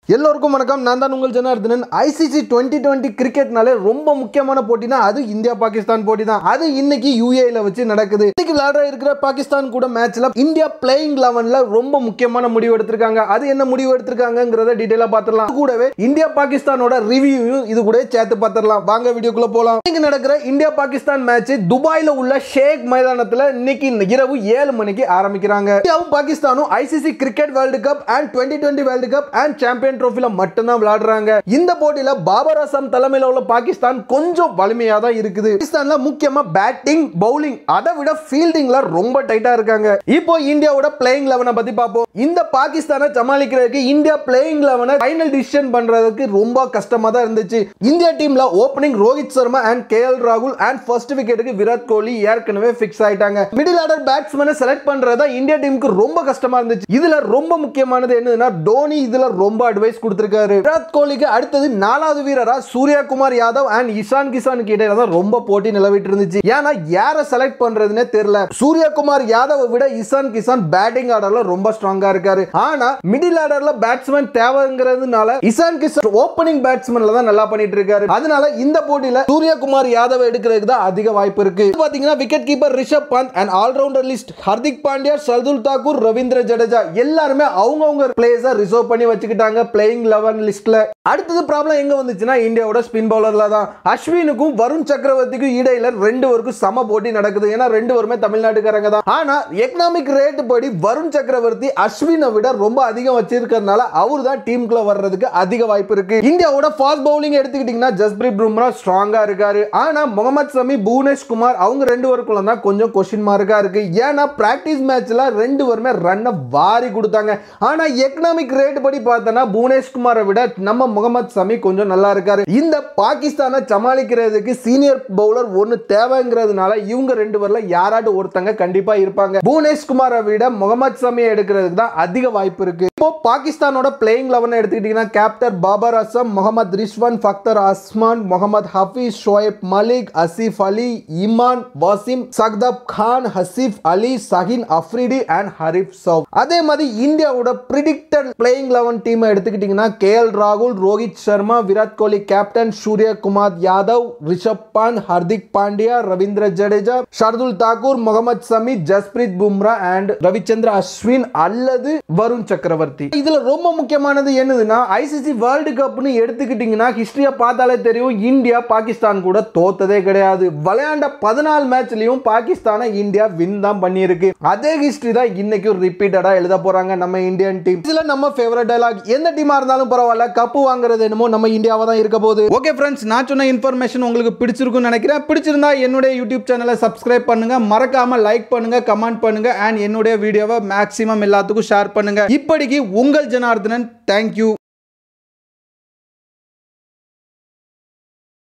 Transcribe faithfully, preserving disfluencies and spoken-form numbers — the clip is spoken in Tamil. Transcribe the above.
எல்லோருக்கும் வணக்கம். நான் தான் உங்கள் ஜனார்தனன். ஐசிசி டுவெண்ட்டி டுவெண்ட்டி கிரிக்கெட்னாலே ரொம்ப முக்கியமான போட்டினா அது இந்தியா பாகிஸ்தான் போட்டி தான். அது இன்னைக்கு யூஏல வச்சு நடக்குது. இன்னைக்கு விளையாட இருக்கிற பாகிஸ்தான் கூட மேட்ச்ல இந்தியா பிளேயிங் லெவன்ல ரொம்ப முக்கியமான முடிவு எடுத்திருக்காங்க. அது என்ன முடிவு எடுத்திருக்காங்கங்கறத டீடைலா பார்த்துடலாம். கூடவே இந்தியா பாகிஸ்தானோட ரிவ்யூவும் இது கூட சேர்த்து பார்த்துடலாம். வாங்க வீடியோக்குள்ள போலாம். இன்னைக்கு நடக்கிற இந்தியா பாகிஸ்தான் மேட்ச் துபாயில உள்ள ஷேக் மைதானத்துல இன்னைக்கு இரவு ஏழு மணிக்கு ஆரம்பிக்கிறாங்க. இந்தியாவும் பாகிஸ்தானும் ICC cricket world cup and twenty twenty world cup and champion ட்ரோஃபில மட்டும் தான் விளையாடுறாங்க. இந்த போட்டியில பாபர் அசாம் தலைமையில உள்ள பாகிஸ்தான் கொஞ்சம் வலிமையா தான் இருக்குது. பாகிஸ்தான்ல முக்கியமா பேட்டிங், பவுலிங் அதை விட ஃபீல்டிங்ல ரொம்ப டைட்டா இருக்காங்க. இப்போ இந்தியாவோட பிளேயிங் லெவனை பத்தி பார்ப்போம். இந்த பாகிஸ்தானை சமாளிக்கிறதுக்கு இந்தியா பிளேயிங் லெவனை ஃபைனல் டிசிஷன் பண்றதுக்கு ரொம்ப கஷ்டமா தான் இருந்துச்சு. இந்தியா டீம்ல opening Rohit Sharma and K L ராகுல் அண்ட் ஃபர்ஸ்ட் விக்கெட்டுக்கு விராட் கோலி ஏற்கனவே பிக்ஸ் ஆயிட்டாங்க. மிடில் ஆர்டர் பேட்ஸ்மேனை செலக்ட் பண்றதா இந்தியா டீமுக்கு ரொம்ப கஷ்டமா இருந்துச்சு. இதுல ரொம்ப முக்கியமானது என்னன்னா டோனி இதுல ரொம்ப அட்வைஸ் கொடுத்திருக்காரு. விராட் கோலிக்கு அடுத்தது நாலாவது வீரரா சூர்யா குமார் யாதவ் அண்ட் இஷான் கிஷானுக்கு இடையில தான் ரொம்ப போட்டி நிலவிட்டு இருந்துச்சு. ஏன்னா யாரை செலக்ட் பண்றதுன்னே தெரியல. சூர்யா குமார் யாதவை விட இஷான் கிஷான் பேட்டிங் ஆர்டர்ல ரொம்ப ஸ்ட்ராங்கா இருக்காரு. ஆனா மிடில் ஆர்டர்ல பேட்ஸ்மேன் தேவைங்கிறதுனால இஷான் கிஷான் ஓபனிங் பேட்ஸ்மேன்ல தான் நல்லா பண்ணிட்டு இருக்காரு. அதனால இந்த போட்டியில சூர்யா குமார் யாதவ் எடுக்கிறதுக்கு தான் அதிக வாய்ப்பு இருக்கு. பாத்தீங்கன்னா wicket keeper Rishabh Pant and all rounder list Hardik Pandya, Shardul Thakur, Ravindra Jadeja எல்லாருமே அவங்கவங்க பிளேயர்ஸை ரிசர்வ் பண்ணி வச்சுக்கிட்டாங்க பிளேயிங் லெவன் லிஸ்ட்ல. அடுத்தது ப்ராப்ளம் எங்க வந்துச்சுன்னா இந்தியாவோட ஸ்பின் பவுலர்ல தான். அஸ்வினுக்கும் வருண் சக்கரவர்த்திக்கும் இடையில ரெண்டு பேருக்கும் சம போட்டி நடக்குது. ஏன்னா ரெண்டு பேருமே தமிழ்நாட்டுக்காரங்க தான். ஆனா எக்கனாமிக் ரேட் படி வருண் சக்கரவர்த்தி அஸ்வினை விட ரொம்ப அதிகம் வச்சிருக்கிறதுனால அவர் தான் டீமுக்குள்ள வர்றதுக்கு அதிக வாய்ப்பு இருக்கு. இந்தியாவோட ஃபாஸ்ட் பவுலிங் எடுத்துக்கிட்டீங்கன்னா ஜஸ்பிரீத் பும்ரா ஸ்ட்ராங்கா இருக்காரு. ஆனா முகமது சமி, புவனேஷ் குமார் அவங்க ரெண்டு பேருக்குள்ள தான் கொஞ்சம் கொஸ்டின் மார்க்கா இருக்கு. ஏன்னா பிராக்டிஸ் மேட்ச்ல ரெண்டு பேருமே ரன்னை வாரி கொடுத்தாங்க. ஆனா எக்கனாமிக் ரேட் படி பார்த்தனா புவனேஷ் குமாரை விட நம்ம முகமது சமி கொஞ்சம் நல்லா இருக்காரு. இந்த பாகிஸ்தானை சமாளிக்கிறதுக்கு சீனியர் பவுலர் ஒன்னு தேவைங்கிறதுனால இவங்க ரெண்டு பேர்ல யாராவது ஒருத்தங்க கண்டிப்பா இருப்பாங்க. புவனேஷ் குமாரை விட முகமது சமியை எடுக்கிறதுக்கு தான் அதிக வாய்ப்பு இருக்கு. இப்போ பாகிஸ்தானோட பிளேயிங் லெவன் எடுத்துக்கிட்டீங்கன்னா கேப்டன் பாபர் அசாம், முகமது ரிஸ்வான், ஃபக்தர் அஸ்மான், முகமது ஹஃபீஸ், ஷோயப் மலிக், அசிஃப் அலி, இமான், வாசிம், சக்தப் கான், ஹசீஃப் அலி, சஹின் அஃப்ரிடி அண்ட் ஹரிஃப் சௌப். அதே மாதிரி இந்தியாவோட பிரிடிக்டட் பிளேயிங் லெவன் டீம் எடுத்துக்கிட்டீங்கன்னா கே எல் ராகுல், ரோஹித் சர்மா, விராட் கோலி கேப்டன், சூர்யா குமார் யாதவ், ரிஷப் பந்த், ஹர்திக் பாண்டியா, ரவீந்திர ஜடேஜா, ஷர்துல் தாக்கூர், முகமது சமி, ஜஸ்பிரீத் பும்ரா அண்ட் ரவிச்சந்திர அஸ்வின் அல்லது வருண் சக்கரவர்த்தி. இதுல ரொம்ப முக்கியமானது என்னதுன்னா ஐசிசி வேர்ல்ட் கப்னு எடுத்துக்கிட்டீங்கன்னா ஹிஸ்டரியா பார்த்தாலே தெரியும் இந்தியா பாகிஸ்தான் கூட தோத்ததே கிடையாது. விளையாண்ட பதினாலு மேட்ச்லயும் பாகிஸ்தானை இந்தியா வின் தான் பண்ணியிருக்கு. அதே ஹிஸ்டரி தான் இன்னைக்கு ரிப்பீட்டடா எழுத போறாங்க நம்ம இந்தியன் டீம். இதுல நம்ம ஃபேவரட் டயலாக் எந்த டீமா இருந்தாலும் பரவாயில்ல, கப்பு வாங்குறது என்னமோ நம்ம இந்தியாவா தான் இருக்க போகுது. ஓகே ஃப்ரெண்ட்ஸ், நான் சொன்ன இன்ஃபர்மேஷன் உங்களுக்கு பிடிச்சிருக்கும்னு நினைக்கிறேன். பிடிச்சிருந்தா என்னுடைய யூடியூப் சேனலை சப்ஸ்கிரைப் பண்ணுங்க, மறக்காம லைக் பண்ணுங்க, கமெண்ட் பண்ணுங்க அண்ட் என்னுடைய வீடியோவை மேக்ஸிமம் எல்லாத்துக்கும் ஷேர் பண்ணுங்க. இப்படிக்கு உங்கள் ஜனார்தனன். தேங்க்யூ.